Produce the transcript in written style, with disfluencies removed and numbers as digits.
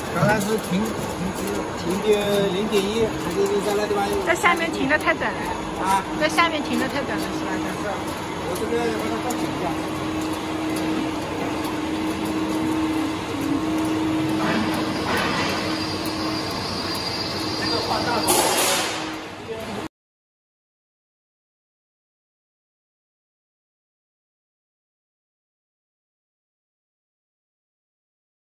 刚才是停的0.1，还是你在那地方？ 在下面停的太短了。 啊， 在下面停的太短了，是吧？ 是啊，我这个把它放平一下。